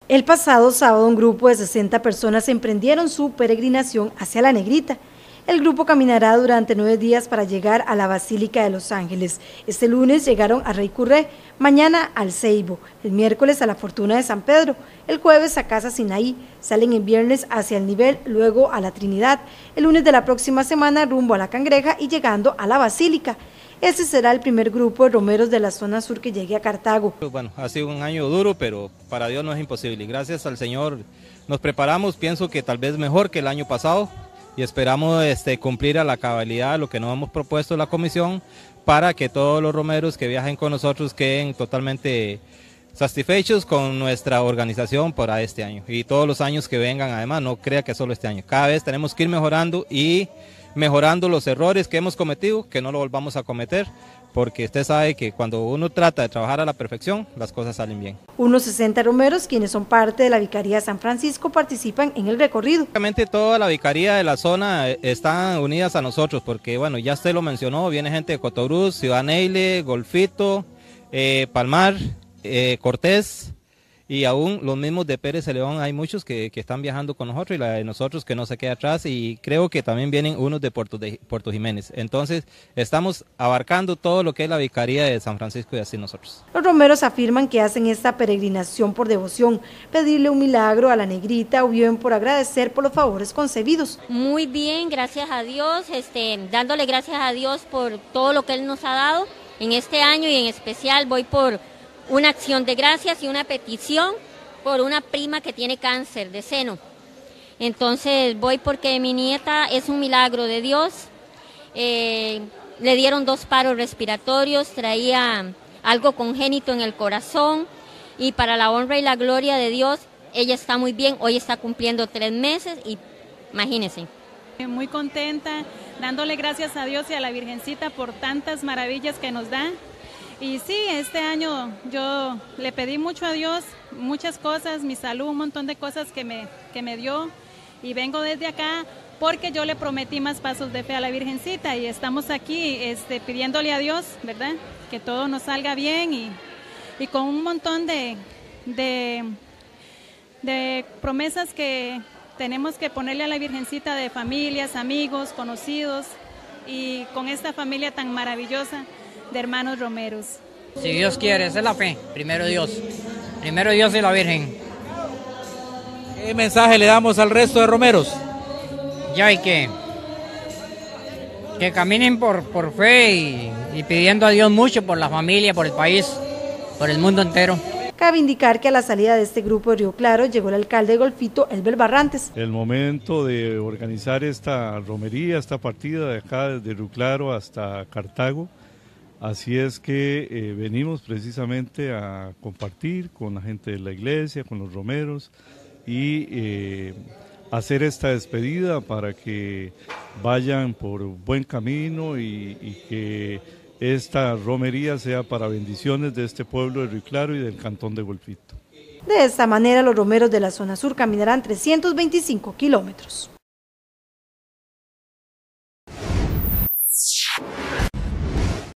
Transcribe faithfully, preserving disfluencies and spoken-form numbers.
El pasado sábado un grupo de sesenta personas emprendieron su peregrinación hacia la Negrita. El grupo caminará durante nueve días para llegar a la Basílica de los Ángeles. Este lunes llegaron a Rey Curré, mañana al Ceibo, el miércoles a la Fortuna de San Pedro, el jueves a Casa Sinaí, salen el viernes hacia el Nivel, luego a la Trinidad, el lunes de la próxima semana rumbo a la Cangreja y llegando a la Basílica. Este será el primer grupo de romeros de la zona sur que llegue a Cartago. Bueno, ha sido un año duro, pero para Dios no es imposible. Y gracias al Señor nos preparamos, pienso que tal vez mejor que el año pasado, y esperamos este, cumplir a la cabalidad lo que nos hemos propuesto la comisión para que todos los romeros que viajen con nosotros queden totalmente satisfechos con nuestra organización para este año. Y todos los años que vengan, además, no crea que solo este año. Cada vez tenemos que ir mejorando y mejorando los errores que hemos cometido, que no lo volvamos a cometer, porque usted sabe que cuando uno trata de trabajar a la perfección, las cosas salen bien. Unos sesenta romeros, quienes son parte de la Vicaría de San Francisco, participan en el recorrido. Prácticamente toda la vicaría de la zona están unidas a nosotros, porque bueno, ya usted lo mencionó, viene gente de Cotobruz, Ciudad Neile, Golfito, eh, Palmar, eh, Cortés, y aún los mismos de Pérez León, hay muchos que, que están viajando con nosotros y la de nosotros que no se queda atrás, y creo que también vienen unos de Puerto, de Puerto Jiménez. Entonces estamos abarcando todo lo que es la Vicaría de San Francisco y así nosotros. Los romeros afirman que hacen esta peregrinación por devoción, pedirle un milagro a la Negrita o bien por agradecer por los favores concebidos. Muy bien, gracias a Dios, este, dándole gracias a Dios por todo lo que Él nos ha dado en este año, y en especial voy por una acción de gracias y una petición por una prima que tiene cáncer de seno. Entonces voy porque mi nieta es un milagro de Dios, eh, le dieron dos paros respiratorios, traía algo congénito en el corazón, y para la honra y la gloria de Dios, ella está muy bien, hoy está cumpliendo tres meses y imagínense. Muy contenta, dándole gracias a Dios y a la Virgencita por tantas maravillas que nos da. Y sí, este año yo le pedí mucho a Dios, muchas cosas, mi salud, un montón de cosas que me, que me dio, y vengo desde acá porque yo le prometí más pasos de fe a la Virgencita, y estamos aquí este, pidiéndole a Dios, ¿verdad?, que todo nos salga bien, y, y con un montón de, de, de promesas que tenemos que ponerle a la Virgencita, de familias, amigos, conocidos, y con esta familia tan maravillosa de hermanos romeros. Si Dios quiere, esa es la fe, primero Dios, primero Dios y la Virgen. ¿Qué mensaje le damos al resto de romeros? Ya hay que, que caminen por, por fe y, y pidiendo a Dios mucho por la familia, por el país, por el mundo entero. Cabe indicar que a la salida de este grupo de Río Claro llegó el alcalde de Golfito, Elber Barrantes. El momento de organizar esta romería, esta partida de acá desde Río Claro hasta Cartago. Así es que eh, venimos precisamente a compartir con la gente de la iglesia, con los romeros, y eh, hacer esta despedida para que vayan por buen camino y, y que esta romería sea para bendiciones de este pueblo de Río Claro y del cantón de Golfito. De esta manera los romeros de la zona sur caminarán trescientos veinticinco kilómetros.